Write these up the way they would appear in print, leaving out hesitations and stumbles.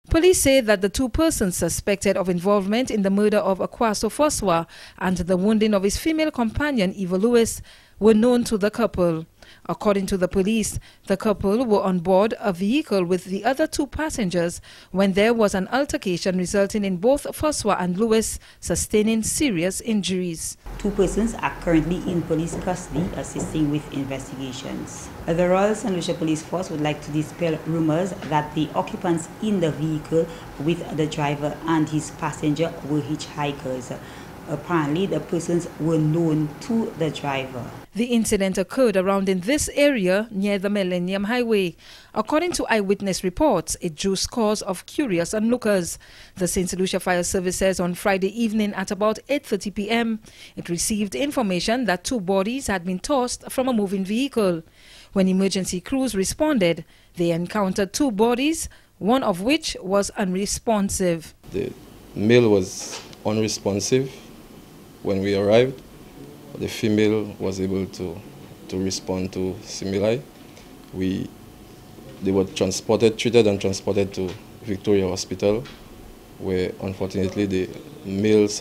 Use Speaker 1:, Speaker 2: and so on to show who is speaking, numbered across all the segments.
Speaker 1: Police say that the two persons suspected of involvement in the murder of Akwaso Foswa and the wounding of his female companion, Eva Lewis, were known to the couple. According to the police, the couple were on board a vehicle with the other two passengers when there was an altercation resulting in both Foswa and Lewis sustaining serious injuries.
Speaker 2: Two persons are currently in police custody assisting with investigations. The Royal St. Lucia Police Force would like to dispel rumors that the occupants in the vehicle with the driver and his passenger were hitchhikers. Apparently, the persons were known to the driver.
Speaker 1: The incident occurred around in this area near the Millennium Highway. According to eyewitness reports, it drew scores of curious onlookers. The St. Lucia Fire Service says on Friday evening at about 8:30 p.m., it received information that two bodies had been tossed from a moving vehicle. When emergency crews responded, they encountered two bodies, one of which was unresponsive.
Speaker 3: The male was unresponsive when we arrived. The female was able to respond to stimuli. They were treated and transported to Victoria Hospital, where unfortunately the male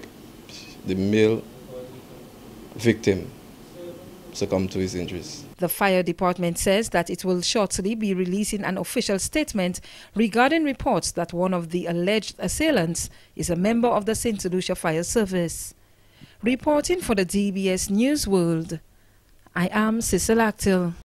Speaker 3: victim succumbed to his injuries.
Speaker 1: The fire department says that it will shortly be releasing an official statement regarding reports that one of the alleged assailants is a member of the St. Lucia Fire Service. Reporting for the DBS News World, I am Cecile Actille.